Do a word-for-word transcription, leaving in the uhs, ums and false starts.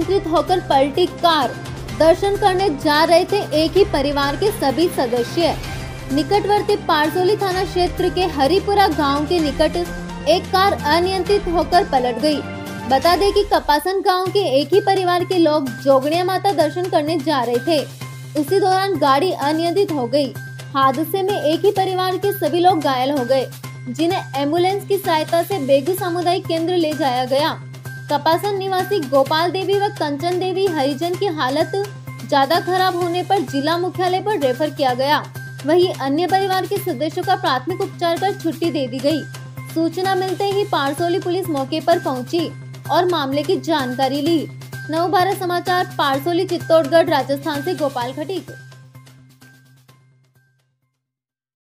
अनियंत्रित होकर पलटी कार। दर्शन करने जा रहे थे एक ही परिवार के सभी सदस्य। निकटवर्ती पारसोली थाना क्षेत्र के हरिपुरा गांव के निकट एक कार अनियंत्रित होकर पलट गई। बता दें कि कपासन गांव के एक ही परिवार के लोग जोगणिया माता दर्शन करने जा रहे थे। उसी दौरान गाड़ी अनियंत्रित हो गई। हादसे में एक ही परिवार के सभी लोग घायल हो गए, जिन्हें एम्बुलेंस की सहायता से बेगू सामुदायिक केंद्र ले जाया गया। कपासन निवासी गोपाल देवी व कंचन देवी हरिजन की हालत ज्यादा खराब होने पर जिला मुख्यालय पर रेफर किया गया। वहीं अन्य परिवार के सदस्यों का प्राथमिक उपचार कर छुट्टी दे दी गई। सूचना मिलते ही पारसोली पुलिस मौके पर पहुंची और मामले की जानकारी ली। नव भारत समाचार, पारसोली, चित्तौड़गढ़, राजस्थान से गोपाल खटीक।